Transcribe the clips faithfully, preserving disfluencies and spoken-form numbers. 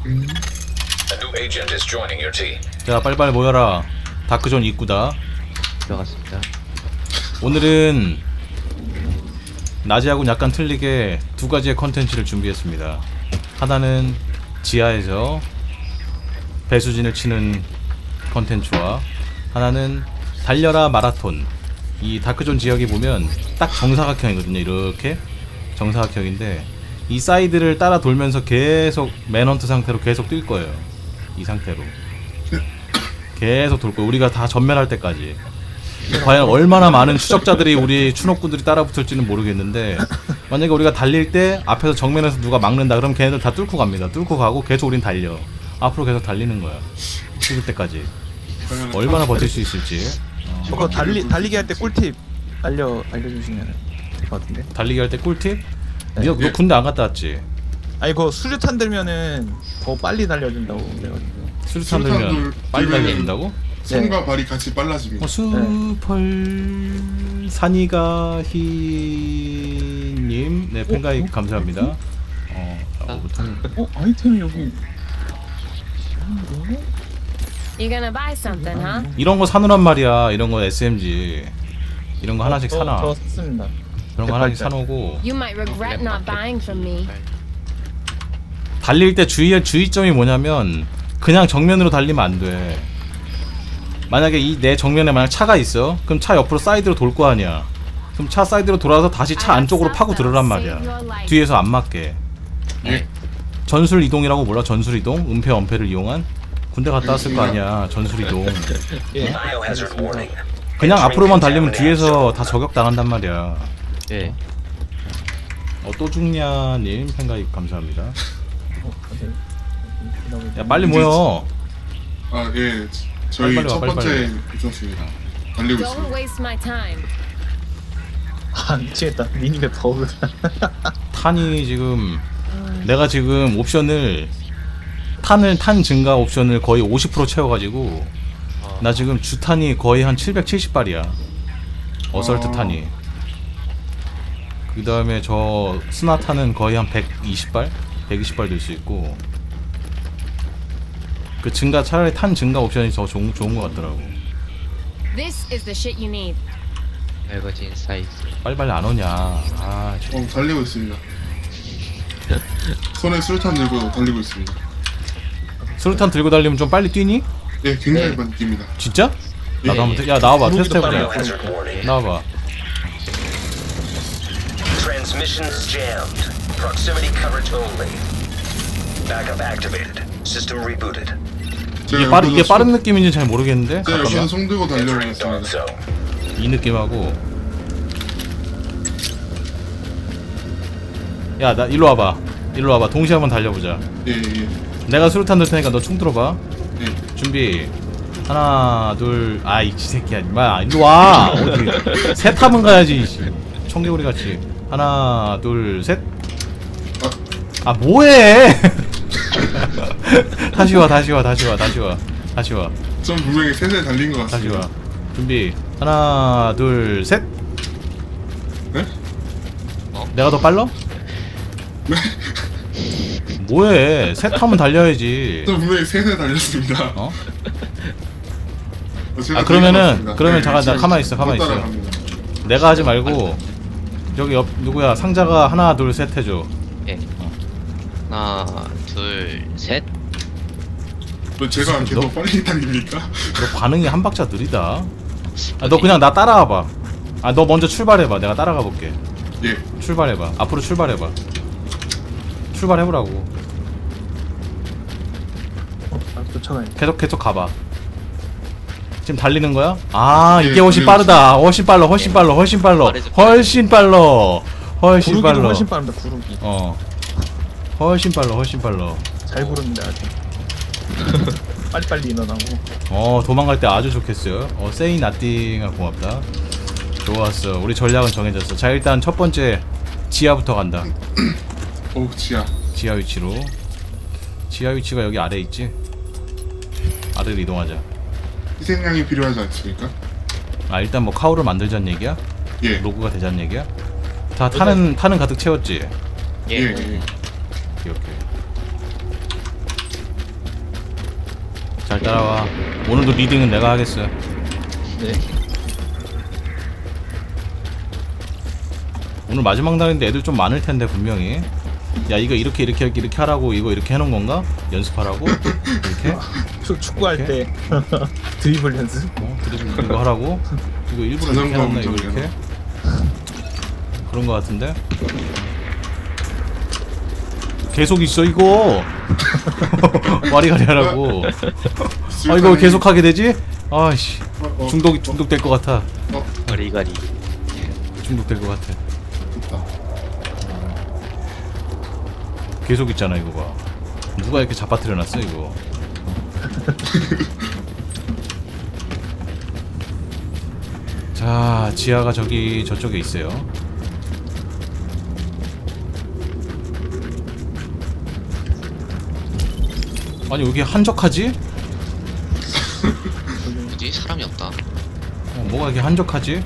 음. 자, 빨리빨리 모여라. 다크존 입구다. 들어갔습니다. 오늘은 낮에하고는 약간 틀리게 두 가지의 컨텐츠를 준비했습니다. 하나는 지하에서 배수진을 치는 컨텐츠와 하나는 달려라 마라톤. 이 다크존 지역이 보면 딱 정사각형이거든요. 이렇게 정사각형인데 이 사이드를 따라 돌면서 계속 맨헌트 상태로 계속 뛸 거예요. 이 상태로 계속 돌 거예요. 우리가 다 전멸할 때까지. 과연 얼마나 많은 추적자들이 우리 추노꾼들이 따라 붙을지는 모르겠는데 만약에 우리가 달릴 때 앞에서 정면에서 누가 막는다 그럼 걔네들 다 뚫고 갑니다. 뚫고 가고 계속 우린 달려. 앞으로 계속 달리는 거야. 죽을 때까지. 얼마나 버틸 수 있을지. 어. 저거 달리, 달리기 할 때 꿀팁 알려, 알려주시면 될 것 같은데. 달리기 할 때 꿀팁? 네. 너, 너 군대 안 갔다 왔지? 아니 그거 수류탄 들면은 더 빨리 달려준다고 그래가지고. 수류탄 들면 빨리 달려준다고? 손과 네. 발이 같이 빨라집니다. 어, 수펄 사니가히님 네 팬가입 감사합니다. 어, 자, 오부터. 어? 아이템이 여기. You gonna buy something, huh? 이런 거 사놓란 말이야. 이런 거 에스엠지 이런 거 하나씩 저, 사놔. 저 샀습니다. 그런 거 하나씩 사놓고 You might regret not buying from me. 달릴 때 주의할 주의점이 뭐냐면 그냥 정면으로 달리면 안 돼. 만약에 이 내 정면에 만약 차가 있어. 그럼 차 옆으로 사이드로 돌 거 아니야. 그럼 차 사이드로 돌아서 다시 차 안쪽으로 파고 들어란 말이야. 뒤에서 안 맞게. 예. 전술 이동이라고 몰라? 전술 이동? 은폐 원패를 이용한? 군대 갔다 왔을 거 아니야. 전술 이동. 예. 그냥 앞으로만 달리면 뒤에서 다 저격 당한단 말이야. 예. 어, 또 죽냐님 팬가입 감사합니다. 어, 네. 야 빨리 모여. 아 예. 저희 빨리 와, 첫 빨리, 번째 미션입니다. 달리고 Don't 있습니다. waste my time. 아 미치겠다. 미니가 버그. 탄이 지금 내가 지금 옵션을 탄을 탄 증가 옵션을 거의 오십 퍼센트 채워가지고 나 지금 주탄이 거의 한 칠백칠십 발이야. 어설트 탄이. 그 다음에 저 스나탄은 거의 한 백이십 발? 백이십 발 될 수 있고 그 증가 차라리 탄 증가 옵션이 더 좋은, 좋은 것 같더라고. This is the shit you need. 알거진 사이즈. 빨리빨리 안 오냐. 아, 저- 어 달리고 있습니다. 손에 수류탄 들고 달리고 있습니다. 수류탄 들고 달리면 좀 빨리 뛰니? 예, 굉장히 네. 많이 뜁니다. 진짜? 예, 나도 한번 예. 테- 야 나와봐. 구르기도 테스트 해보자. 빠르고. 나와봐. Transmissions jammed. Proximity coverage only. Backup activated. System rebooted. 이게 빠르 이게 빠른 느낌인지 잘 모르겠는데. 제가 여기는 잠깐만. 송 들고 Entering dawn 달려보겠습니다. zone. 이 느낌하고. 야 나 일로 와봐. 일로 와봐. 동시에 한번 달려보자. 예, 예, 내가 수류탄 들 테니까 너 총 들어봐. 예. 준비. 하나 둘. 아이 새끼야 임마. 일로 와. 어디 셋 하면 가야지. 청개구리 같이. 하나 둘 셋. 아 뭐해? 다시 와 다시 와 다시 와 다시 와 다시 와 전 분명히 셋에 달린 것 다시 같습니다. 와. 준비. 하나 둘 셋. 네? 내가 더 빨라? 네? 뭐해? 셋 하면 달려야지. 전 분명히 셋에 달렸습니다. 어? 어, 제가 아 그러면은 달린 것 그러면 같습니다. 잠깐 나 네, 가만히 있어 가만히 있어. 따라갑니다. 내가 하지 말고 저기 옆 누구야 상자가 하나 둘 셋 해줘. 예. 하나, 둘, 셋. 왜 제가 너- 계속 빨리 달립니까? 너 반응이 한 박자 느리다. 아, 너 그냥 나 따라와봐. 아 너 먼저 출발해봐. 내가 따라가 볼게. 예. 출발해봐. 앞으로 출발해봐. 출발해보라고. 어, 아, 쫓아가야 돼. 계속 계속 가봐. 지금 달리는 거야? 아 예, 이게 훨씬 달리고 빠르다. 훨씬 빨라. 훨씬 빨라. 훨씬 빨라. 빠르죠, 훨씬 빨라. 훨씬 구르기도 빨라. 훨씬 빠릅니다. 구르기. 어. 훨씬 빨라. 훨씬 빨라. 잘 구르는데 아주. 빨리빨리 일어나고. 어 도망갈 때 아주 좋겠어요. 어 세이 나띵아 고맙다. 좋았어. 우리 전략은 정해졌어. 자 일단 첫 번째 지하부터 간다. 오, 지하. 지하 위치로. 지하 위치가 여기 아래 있지? 아래로 이동하자. 희생양이 필요하지 않습니까? 아 일단 뭐 카우를 만들자는 얘기야? 예. 로그가 되자는 얘기야? 다 타는 타는 가득 채웠지? 예, 예. 이렇게. 잘 따라와. 오늘도 리딩은 내가 하겠어. 네. 오늘 마지막 날인데 애들 좀 많을 텐데 분명히. 야 이거 이렇게 이렇게 이렇게 하라고 이거 이렇게 해놓은 건가? 연습하라고? 이렇게? 축- 축구할 때 드리블 연습. 어? 드리블 이거 하라고? 이거 일부러 이렇게 자전거 해놨나 이거 운전이요. 이렇게? 그런 거 같은데? 계속 있어 이거. 와리가리 하라고. 아 이거 왜 계속 하게 되지? 아씨 어, 어, 중독 중독될 것 같아. 어, 거리거리. 중독될 것 같아. 됐다. 계속 있잖아 이거 봐. 누가 이렇게 잡아뜨려놨어 이거. 자 지하가 저기 저쪽에 있어요. 아니 여기 한적하지? 뭐지? 사람이 없다. 어, 뭐가 이렇게 한적하지?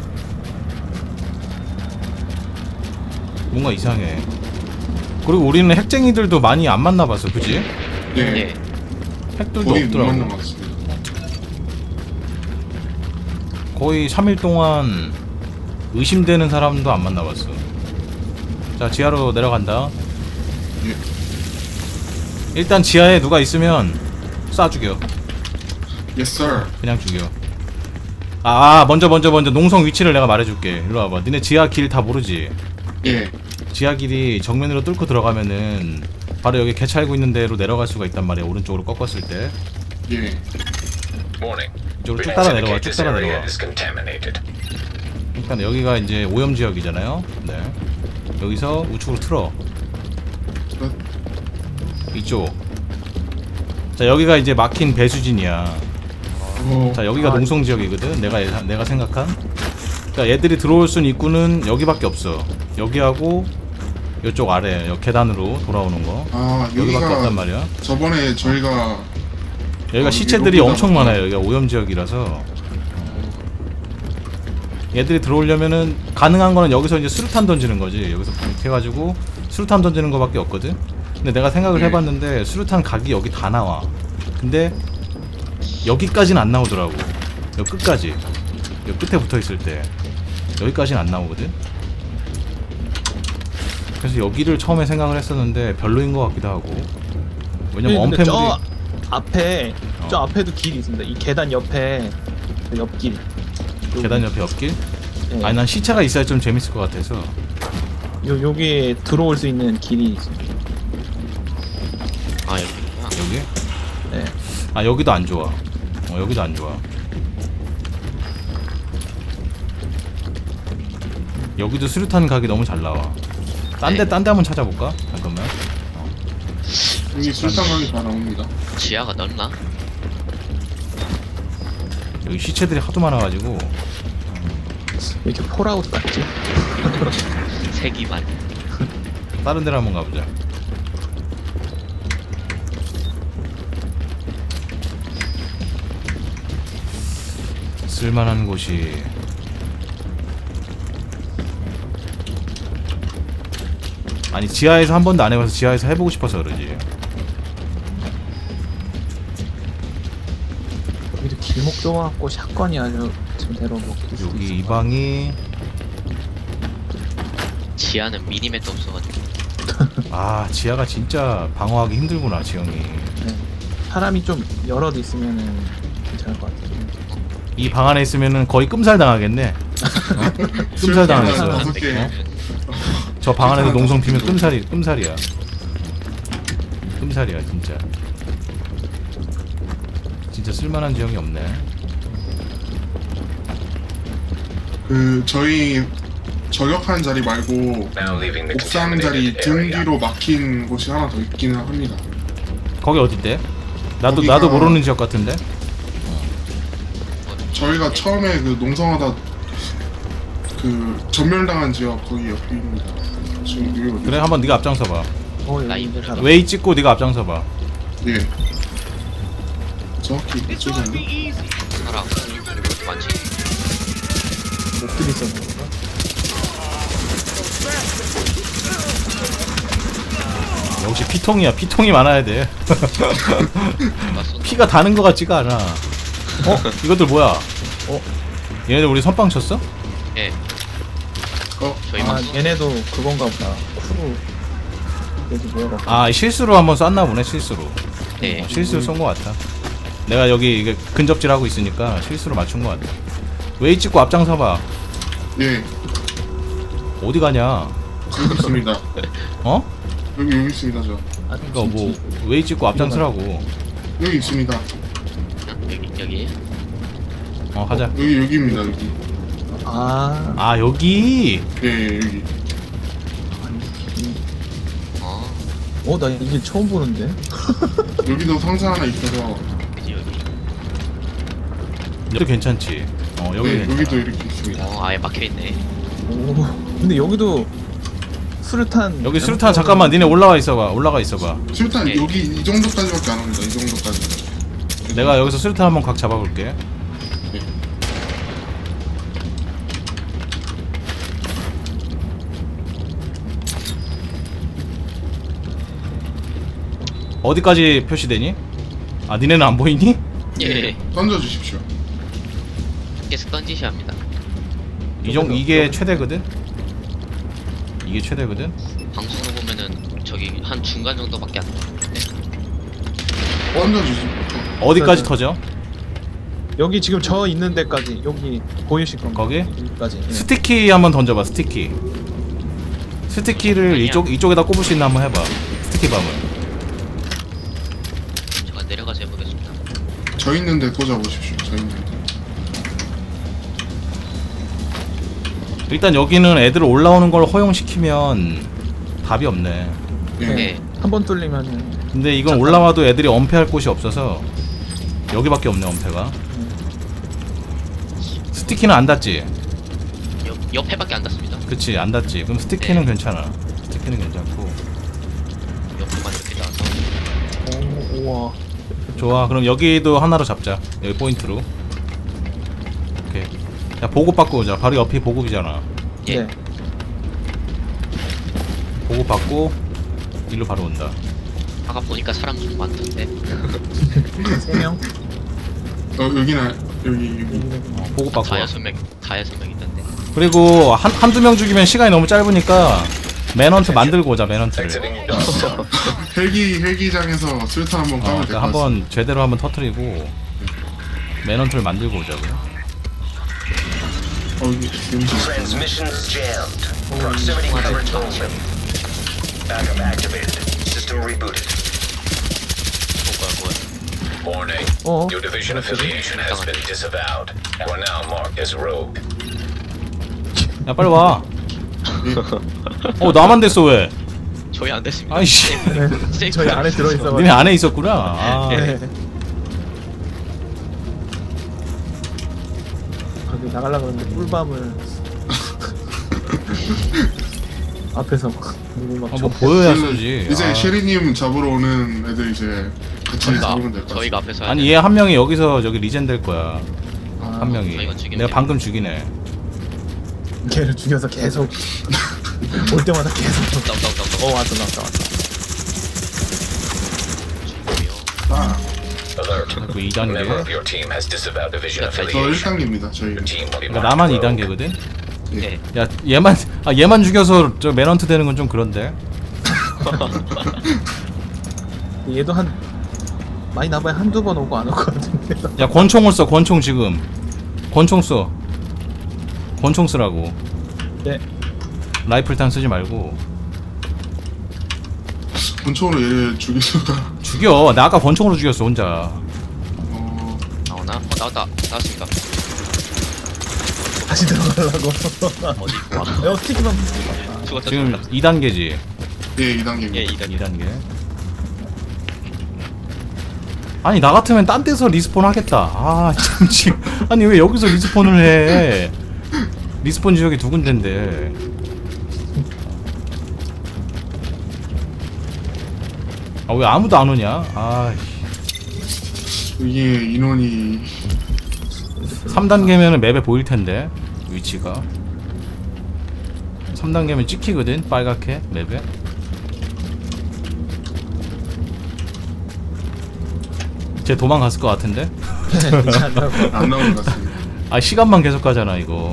뭔가 이상해. 그리고 우리는 핵쟁이들도 많이 안 만나봐서 그지? 네. 예. 핵들도 거의 못 없더라고. 만난 것 같습니다. 거의 삼 일 동안 의심되는 사람도 안 만나봤어. 자 지하로 내려간다. 예. 일단 지하에 누가 있으면 쏴 죽여. Yes, sir. 그냥 죽여. 아 먼저 먼저 먼저 농성 위치를 내가 말해줄게. 일로 와봐. 니네 지하 길 다 모르지? 예. 지하 길이 정면으로 뚫고 들어가면은 바로 여기 개찰고 있는 데로 내려갈 수가 있단 말이야. 오른쪽으로 꺾었을 때. 예. Warning. 이쪽으로 쭉 Reports 따라 내려와. indicate 쭉 this 따라 area 내려와. is contaminated. 그러니까 여기가 이제 오염 지역이잖아요. 네. 여기서 우측으로 틀어. 이쪽. 자 여기가 이제 막힌 배수진이야. 어, 자 여기가 농성 지역이거든. 내가 예상, 내가 생각한. 그러니까 얘들이 들어올 수 있는 입구는 여기밖에 없어. 여기하고 이쪽 아래 여 계단으로 돌아오는 거. 아, 여기밖에 없단 여기가 말이야. 저번에 저희가 여기가 어, 시체들이 여기보다 엄청 많구나. 많아요. 여기가 오염 지역이라서. 얘들이 들어오려면은 가능한 거는 여기서 이제 수류탄 던지는 거지. 여기서 이렇게 해가지고 수류탄 던지는 거밖에 없거든. 근데 내가 생각을 네. 해봤는데 수류탄 각이 여기 다 나와. 근데 여기까지는 안 나오더라고. 여기 끝까지. 여기 끝에 붙어 있을 때 여기까지는 안 나오거든. 그래서 여기를 처음에 생각을 했었는데 별로인 것 같기도 하고. 왜냐면 근데 저 엄폐물이 앞에 저 어. 앞에도 길이 있습니다. 이 계단 옆에 그 옆길. 여기. 계단 옆에 옆길. 예. 아니 난 시체가 있어야 좀 재밌을 것 같아서. 요 여기에 들어올 수 있는 길이 있습니다. 아 여기구나. 여기? 네. 아 여기도 안 좋아. 어 여기도 안 좋아. 여기도 수류탄 각이 너무 잘 나와. 딴 데 네. 딴 데 한번 찾아볼까? 잠깐만. 여기 술상강이 다 나옵니다. 지하가 넓나? 여기 시체들이 하도 많아가지고. 왜 이렇게 폴아웃 같지? 색이만. 다른 데로 한번 가보자. 쓸만한 곳이 아니 지하에서 한 번도 안 해봐서 지하에서 해보고 싶어서 그러지. 여기도 길목 좁아갖고 샷건이 아주 제대로 먹힐 수 여기 이 있을 것 방이 지하는 미니맵도 없어가지고. 아 지하가 진짜 방어하기 힘들구나 지형이. 같아요. 네. 사람이 좀 여럿 있으면은 괜찮을 것 같아요. 이 방 안에 있으면은 거의 끔살 당하겠네. 어? 끔살 당하겠어. 다섯 개. 어? 저 방 안에서 농성 피면 끔살이 끔살이야. 끔살이야 진짜. 진짜 쓸만한 지형이 없네. 그 저희 저격한 자리 말고 Now leaving the 옥상 자리 contaminated 등 area. 뒤로 막힌 곳이 하나 더 있기는 합니다. 거기 어딘데? 나도 거기가- 나도 모르는 지역 같은데. 저희가 처음에 그 농성하다 그 전멸당한 지역 거기 옆입니다. 지금 여기 어디? 그래 한번 네가 앞장서 봐. 어 여기 나 있는 사람. 웨이 찍고 네가 앞장서 봐. 예. 정확히 이쪽인가? 사람 많지. 목들이 있었는 건가? 역시 피통이야. 피통이 많아야 돼. 맞소. 피가 다는 것 같지가 않아. 어? 이것들 뭐야? 어? 얘네들 우리 선빵 쳤어? 예. 어? 저희 아 맞소. 얘네도 그건가 보다. 쿠루. 여기 뭐야? 아 실수로 한번 쐈나 보네. 실수로. 네. 어, 실수로 쏜 것 같아. 내가 여기 이게 근접질 하고 있으니까 실수로 맞춘 것 같아. 웨이 찍고 앞장서봐. 예, 어디 가냐? 여기 있습니다. 어? 여기 여기 있습니다 저. 아, 그니까 뭐 웨이 찍고 앞장서라고. 여기 있습니다. 여기 여기. 어 가자. 여기 여기입니다 여기. 아. 아 여기. 예, 예 여기. 어. 어, 나 이게 처음 보는데. 여기도 상자 하나 있어서. 여기 여기. 여기도 괜찮지. 어 여기 네, 괜찮아. 여기도 이렇게 있습니다. 어 아예 막혀 있네. 오. 근데 여기도 수류탄. 여기 수류탄 잠깐만 니네 올라와 있어봐. 올라가 있어봐. 수류탄 예. 여기 이 정도까지밖에 안 합니다. 이 정도까지. 내가 여기서 수류탄 한번 각 잡아볼게. 예. 어디까지 표시되니? 아 니네는 안 보이니? 예. 던져 주십시오. 계속 던지셔 합니다. 이정 이게 최대거든. 이게 최대거든. 방송으로 보면은 저기 한 중간 정도밖에 안 나오는데. 던져 주십시오. 어디까지 네, 네. 터져? 여기 지금 저 있는 데까지 여기 보이실 건가? 거기? 여기까지. 예. 스티키 한번 던져봐. 스티키. 스티키를 아니야. 이쪽 이쪽에다 꼽을 수 있나 한번 해봐. 스티키 밤을. 제가 내려가서 해보겠습니다. 저 있는데 꽂아 보십시오. 저 있는데. 일단 여기는 애들 올라오는 걸 허용시키면 답이 없네. 예. 네. 한 번 뚫리면은. 근데 이건 잠깐. 올라와도 애들이 엄폐할 곳이 없어서 여기밖에 없네 엄폐가. 스티키는 안 닿지? 옆 옆에밖에 안 닿습니다. 그치 안 닿지. 그럼 스티키는 네. 괜찮아. 스티키는 괜찮고. 옆에만 이렇게 나와서. 오, 우와. 좋아. 그럼 여기도 하나로 잡자. 여기 포인트로. 오케이. 야 보급 받고 오자. 바로 옆이 보급이잖아. 예. 네. 보급 받고 일로 바로 온다. 아까 보니까 사람 좀 많던데. 세 명. 어 여기나 여기 여기. 어, 보급 받고 다 와. 여섯 명, 다 여섯 명 있던데. 그리고 한, 한두 명 죽이면 시간이 너무 짧으니까 맨헌트 만들고 오자 맨헌트를. Exiting dot. 헬기 헬기장에서 수류탄 한번 어, 까면 그러니까 될것 같습니다. 한번 제대로 한번 터트리고 맨헌트를 만들고 오자고요. 어 여기 냄새. Transmissions jammed. Proximity current open. Backup activated. System rebooted. 뭐가 뭐야? Warning. 어? Your division affiliation has been disavowed. You are now marked as rogue. 야 빨리 와. 어 나만 됐어 왜? 저희 안 됐습니다. 아이씨. 네. 저희 안에 들어있어. 니네 안에 있었구나. 아. 네. 거기 나가려고 그러는데 꿀밤을 앞에서 막 누구 막 아, 뭐 쳐- 보여야 그, 쏘지. 이제 아. 쉐리님 잡으러 오는 애들 이제 같이 저희가 잡으면 될 것 같습니다. 저희가 앞에서 해야 아니 돼요. 얘 한 명이 여기서 저기 리젠 될 거야. 아, 한 명이. 저희가 죽이면 내가 돼요. 방금 죽이네. 걔를 죽여서 계속 올 때마다 계속 나온다 나온다 나온다. 어 왔어 나왔다 왔어. 죽고요. 아, Alert. 그 이 A member 단계. of your team has disavowed division 저 저 affiliation. 일 단계입니다. 저희. Your team will be 그러니까 marked 나만 이 rogue. 단계거든. 네. 야 얘만 아 얘만 죽여서 저 맨헌트 되는 건 좀 그런데. 얘도 한 많이 나봐야 한두 번 오고 안 올 것 같은데. 야 권총을 써 권총 지금. 권총 써. 권총 쓰라고. 네. 라이플탄 쓰지 말고. 권총으로 얘를 죽일 수가. 죽여. 나 아까 권총으로 죽였어 혼자. 어, 나오나? 어 나왔다. 나왔습니다. 다시 들어가려고. 어디 있고 와. 어 스티키만. 죽었다. 지금 죽었다. 이 단계지. 예, 이 단계입니다. 예, 이 단계. 이 단계. 아니 나 같으면 딴 데서 리스폰 하겠다. 아 참 지금 아니 왜 여기서 리스폰을 해? 리스폰 지역이 두 군데인데. 아 왜 아무도 안 오냐? 아 이게 인원이 삼 단계면은 맵에 보일 텐데 위치가. 삼 단계면 찍히거든 빨갛게 맵에. 쟤 도망갔을 것 같은데? 괜찮다고. 안 나오는 것 같습니다. 아 시간만 계속 가잖아 이거.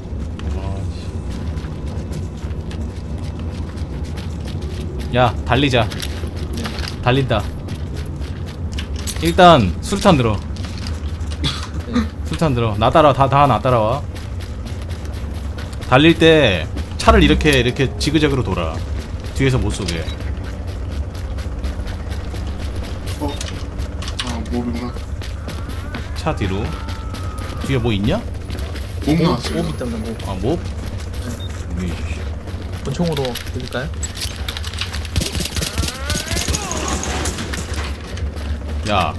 야 달리자. 달린다. 일단 수류탄 들어. 수류탄 들어. 나 따라 다 다 나 따라와. 달릴 때 차를 이렇게 이렇게 지그재그로 돌아. 뒤에서 못 쏘게. 어? 아, 뭐구나. 차 뒤로. 뒤에 뭐 있냐? 몸 몹 나왔어요. 있다면 뭐 아 뭐? 이 권총으로 드릴까요? 야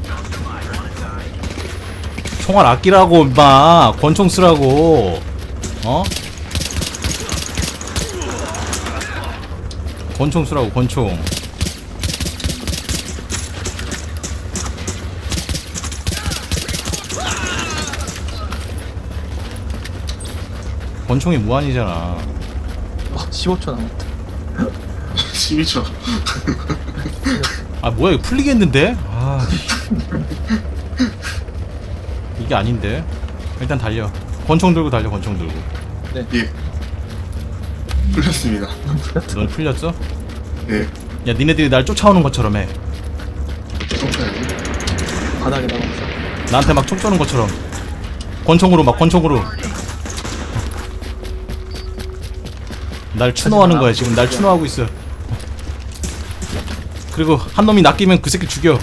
총알 아끼라고 임마. 권총 쓰라고. 어? 권총 쓰라고 권총. 권총이 무한이잖아. 어, 십오 초 남았다. 십이 초. 아 뭐야 이거 풀리겠는데? 아 이게 아닌데. 일단 달려. 권총 들고 달려. 권총 들고. 예. 풀렸습니다. 넌 풀렸어? 예. 야 니네들이 날 쫓아오는 것처럼 해. 쫓아야지. 바닥에 나갔어. 나한테 막 총 쏘는 것처럼. 권총으로 막 권총으로. 날 추노하는 거야 지금. 날 추노하고 있어. 그리고 한 놈이 낚이면 그 새끼 죽여.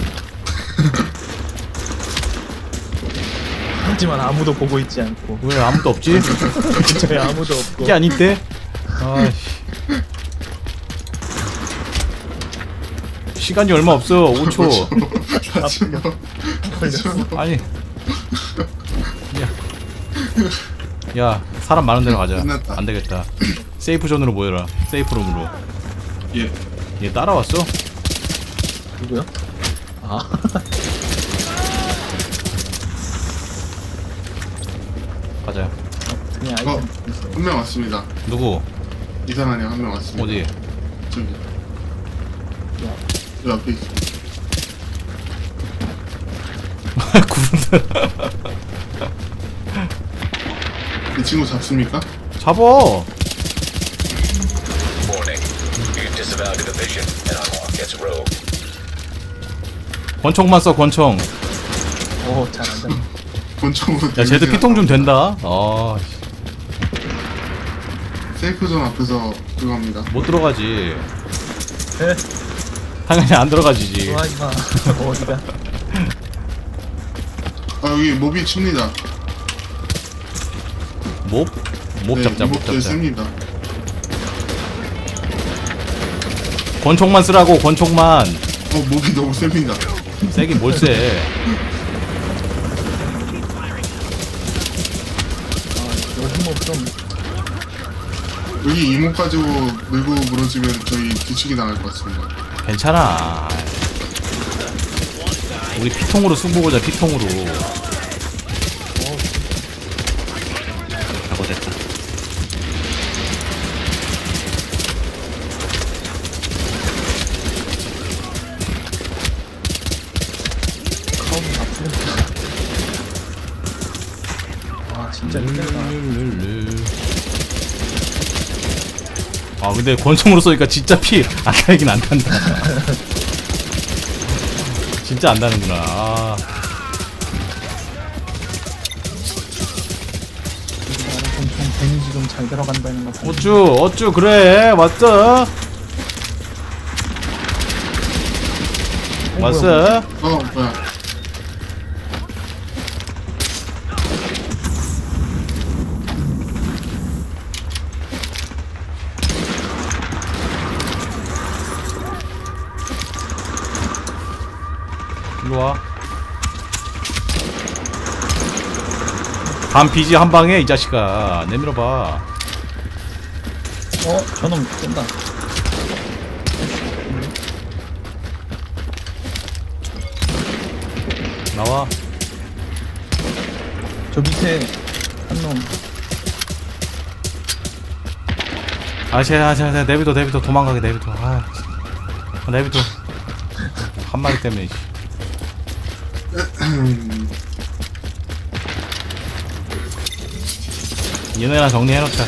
하지만 아무도 보고 있지 않고. 왜 아무도 없지? 근처에 아무도 없고. 이게 아닌데? 아이씨. 시간이 얼마 없어. 오 초. 아니. 야. 야, 사람 많은 데로 가자. 끝났다. 안 되겠다. 세이프 존으로 모여라. 세이프 룸으로. 예. 얘 따라왔어? 누구요? 아. 가자. 그냥 어, 아이템 있어. 한 명 왔습니다. 누구? 이상한 애 한 명 왔습니다. 어디? 저기. 야, 저 앞에 있습니다. 구분들. 이 친구 잡습니까? 잡어. Warning. You disavowed the division and unlock its rogue. 권총만 써, 권총. 오, 잘한다. 권총으로. 야, 쟤들 피통 좀 된다. 아, 세이프존 앞에서 그거 합니다. 못 들어가지. 에? 당연히 안 들어가지지. 좋아, 이마. 어디가? 아, 여기 몹이 칩니다. 몹? 몹 네, 잡자, 이 몹 몹들 잡자. 씁니다. 권총만 쓰라고, 권총만. 어, 몹이 너무 셉니다. 세긴 뭘 세. 아, 요즘 좀 여기 이목 가지고 밀고 무너지면 저희 뒤치기 당할 것 같습니다. 괜찮아. 우리 피통으로 승부 보자, 피통으로. 하고 됐다. 카운트 다 풀렸다. 아, 진짜 힘들다. 아 근데 권총으로 쏘니까 진짜 피 아까이긴 안 난다. 진짜 안 나는구나. 아. 엄청 데미지 좀 잘 들어간다는 거 보고. 어쭈 어쭈 그래 왔어 왔어. 어, 뭐야. 일로와. 간 비지 한 방에 이 자식아. 내밀어봐. 어, 저놈 쏜다. 나와. 저 밑에 한 놈. 아쟤 아쟤 아쟤 내비둬 내비둬 도망가게 내비둬. 아, 아 내비둬. 한 마리 때문에. 씨. 얘네랑 정리해놓자.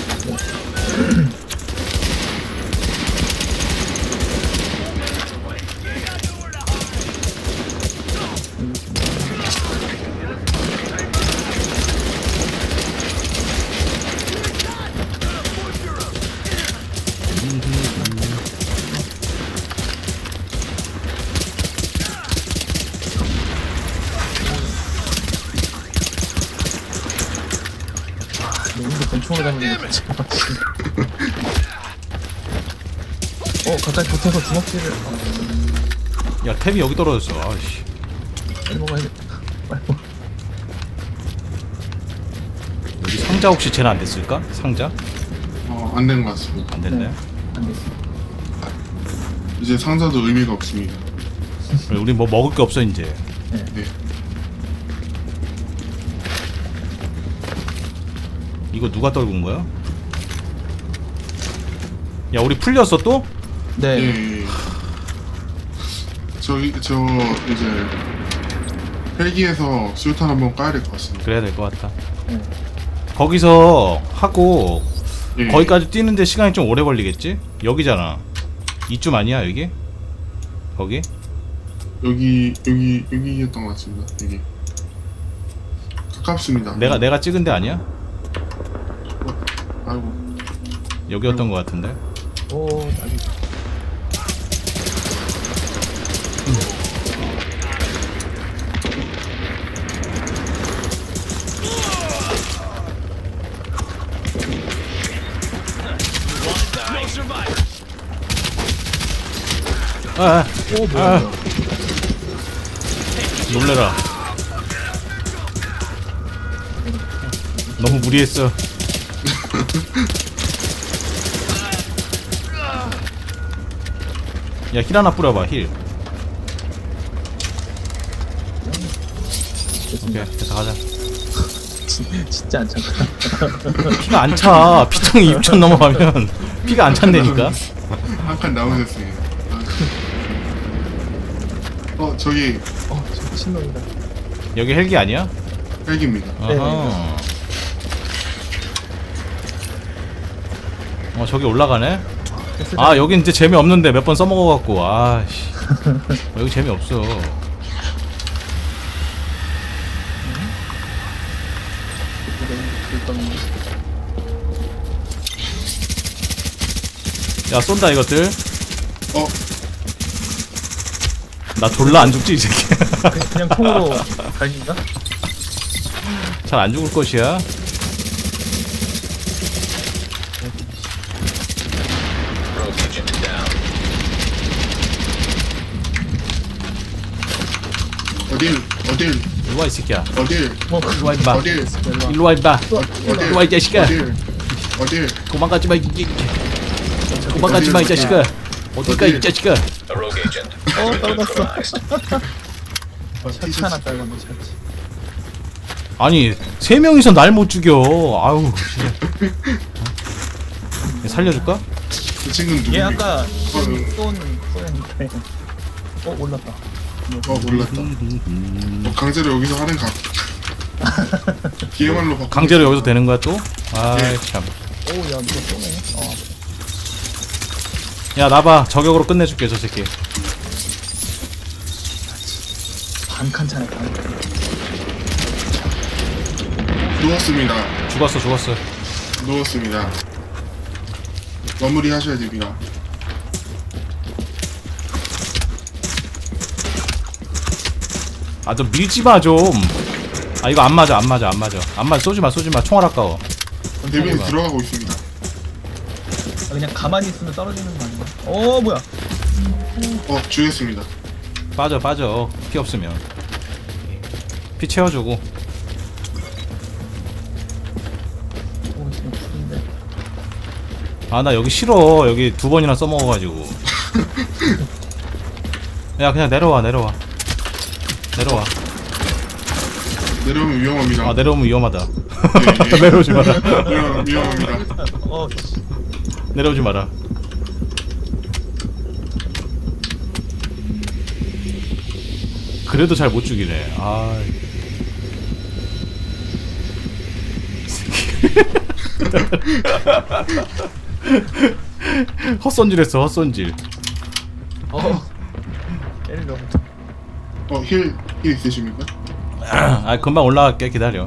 여기서 권총을 다니는 거 진짜 멋지네. 어 가까이 붙어서 주먹질을. 어, 야 탭이 여기 떨어졌어. 아이씨. 빨리 먹어야겠다. 빨리 먹어. 여기 상자 혹시 쟤는 안 됐을까? 상자? 어, 안 된 것 같습니다. 안 됐네. 안 됐어. 이제 상자도 의미가 없습니다. 우리 뭐 먹을 게 없어 이제. 네. 이거 누가 떨군 거야? 야 우리 풀렸어 또? 예, 네. 예, 예. 저기, 저, 이제, 헬기에서 수류탄 한번 까야 될 것 같습니다. 그래야 될 것 같다. 네. 거기서 하고 예. 거기까지 뛰는데 시간이 좀 오래 걸리겠지? 여기잖아. 이쯤 아니야 여기? 거기? 여기, 여기, 여기였던 것 같습니다. 여기. 가깝습니다. 내가 내가 찍은 데 아니야? 아이고. 여기였던 것 같은데. 오 나비. 아, 아, 오 뭐야? 아. 뭐야. 놀래라. 너무 무리했어. 야, 힐 하나 뿌려봐, 힐. 오케이, 됐어, 가자. 진- 진짜 안 참다. 피가 안 차. 피통이 육천 넘어가면 피가 안 찬다니까. 한 칸 나오셨습니다. 아. 어, 저기, 어, 저 미친놈이다. 여기 헬기 아니야? 헬기입니다. 어허. 어, 저기 올라가네? 아, 여긴 이제 재미없는데 몇 번 써먹어갖고, 아씨. 여기 재미없어. 야, 쏜다, 이것들. 어, 나 졸라 안 죽지, 이 새끼. 그냥 총으로 갈긴가? 잘 안 죽을 것이야. Rogue agent down. 어딜, 어딜, 일로 와, 이 새끼야. 어딜, 뭐 일로 와, 임마. 어딜, 일로 와, 임마. 어딜, 일로 와, 이 자식아. 어딜, 어딜, 도망가지 마, 이, 이, 도망가지 마, 이 자식아. 어딜까, 이 자식아. A rogue agent. 어, has been 떨어졌어. neutralized. 셔츠 하나 딸건데 셔츠. 아니, 세 명이서 날 못 죽여. 아우, 진짜. 어? 살려줄까? 그 친구는 누굽니까? 얘 아까 어, 쏜 쏘였는데. 어 올랐다. 어, 몰랐다. 어, 강제로 여기서 하는 각. 비에말로 바꿔. 강제로 여기서 되는 거야 또? 아이 예. 참. 오야 누가 쏘네. 어. 야 나봐 저격으로 끝내줄게 저 새끼. 반칸 차네 반 칸. 누웠습니다. 죽었어 죽었어. 누웠습니다. 마무리 하셔야 됩니다. 아 좀 밀지마 좀. 아 이거 안 맞아 안 맞아 안 맞아 안 맞아. 쏘지마 쏘지마 총알 아까워. 데미지 봐. 들어가고 있습니다. 아, 그냥 가만히 있으면 떨어지는 거 아니야? 어 뭐야? 어, 죽였습니다. 빠져 빠져 피 없으면 피 채워주고. 오 지금 푸른데. 아 나 여기 싫어. 여기 두 번이나 써먹어가지고. 야 그냥 내려와 내려와 내려와. 내려오면 위험합니다. 아 내려오면 위험하다. 예, 예. 내려오지 마라. 위험, 위험합니다. 어 내려오지 마라. 그래도 잘 못 죽이네. 아. 헛손질했어 헛손질. 어. 때릴 너무. 어, 힐, 힐 있으십니까? 아 금방 올라갈게 기다려.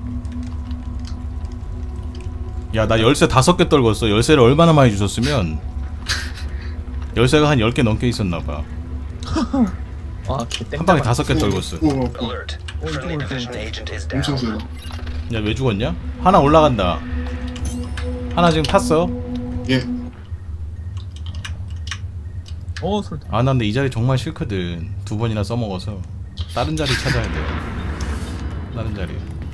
야 나 열쇠 다섯 개 떨궜어. 열쇠를 얼마나 많이 주셨으면 열쇠가 한 열 개 넘게 있었나봐. 아, 개 한 방에 다섯 개 떨궜어. 오, 오, 오, Alert. Friendly division agent is 엄청 down. 세다. 야 왜 죽었냐? 하나 올라간다. 하나 지금 탔어. 예. 어, 술탄. 아 나 근데 이 자리 정말 싫거든. 두 번이나 써먹어서 다른 자리 찾아야 돼. 다른 자리.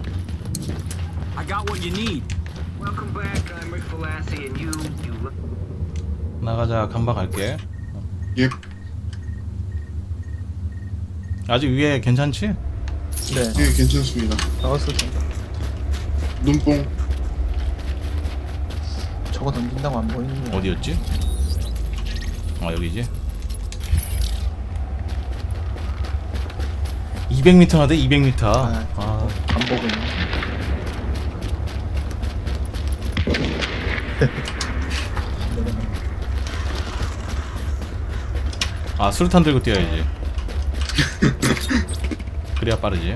I got what you need. Welcome back. I'm Rick Velassi, and you, you look. 나가자. 금방 갈게. 예. 아직 위에 괜찮지? 네. 예, 괜찮습니다. 나왔을 텐데. 눈뽕. 저거 던진다고 안 보이는 거. 어디였지? 아 여기지. 이백 미터나 돼? 이백 미터. 아, 아, 안 보고 있네. 아 수류탄 들고 뛰어야지. 그래야 빠르지.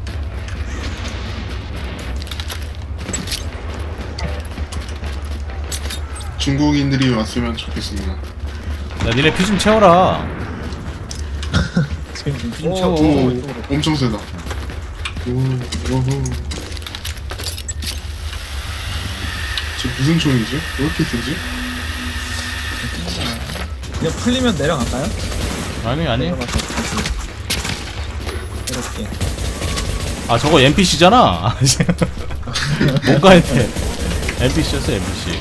중국인들이 왔으면 좋겠습니다. 야 니네 피 좀 채워라. 지금 좀 오, 채워. 오, 이쪽으로. 엄청 세다. 오, 오호. 저 무슨 총이지? 왜 이렇게 세지? 그냥 풀리면 내려갈까요? 아니 아니. 내려가서 다시 이렇게. 아 저거 엔피씨잖아. 뭔가 했네. 엔피씨였어 엔피씨.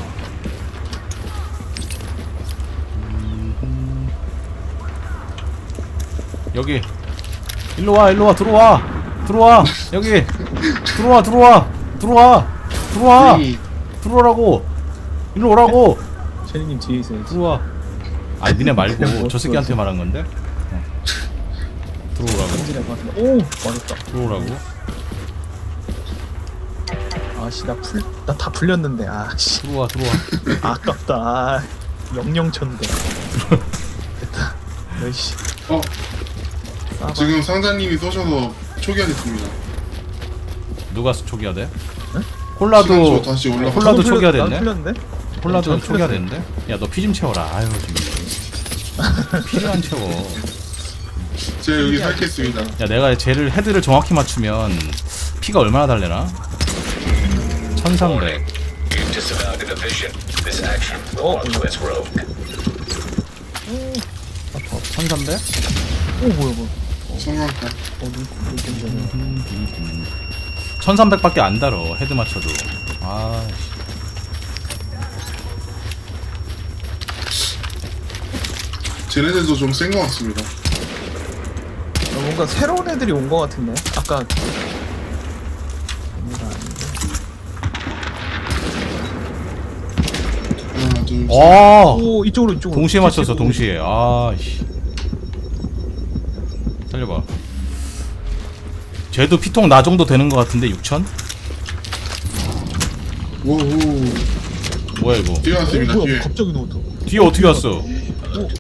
여기 일로 와 일로 와 들어와 들어와 여기 들어와 들어와 들어와 들어와 이, 들어오라고 일로 오라고 제니님 뒤에 있어야지. 들어와. 아 니네 그냥 말고 뭐 저 새끼한테 들어오지. 말한 건데. 어. 들어오라고 던지는 것 같은데. 오, 맞았다. 들어오라고. 아씨, 나 풀, 나 다 풀렸는데. 아씨, 들어와 들어와. 아깝다. 아, 영영천대. 됐다. 너이씨. 어, 싸봐. 지금 상자님이 쏘셔서 초기화됐습니다. 누가 초기화 돼? 시간 콜라도 저 다시 올라가. 콜라도 저도 풀렸- 초기화 나도 됐네? 풀렸는데? 콜라도 전 초기화 풀렸어요. 됐는데? 야 너 피 좀 채워라. 아유 지금 피를 안 채워. 제가 여기 살겠습니다. 야 내가 쟤를 헤드를 정확히 맞추면 피가 얼마나 달래나? 천삼백. You've disavowed a division. This action belongs to its rogue. 천삼백? 오, 뭐야, 뭐야. 성광탄. 어, 눈, 눈, 눈, 천삼백밖에 안 달어 헤드 맞춰도. 아 쟤네들도 좀 센 것 같습니다. 어, 뭔가 새로운 애들이 온 것 같은데? 아까. 뭔가 아닌데. 하나, 둘, 셋. 와. 오, 이쪽으로, 이쪽으로. 동시에 맞췄어 동시에. 아씨. 살려봐. 쟤도 피통 나 정도 되는 것 같은데 육천? 오오. 뭐야 이거? 뛰어왔습니다. 오, 뭐야, 뒤에. 갑자기 넣었다. 뒤에 어떻게 왔어?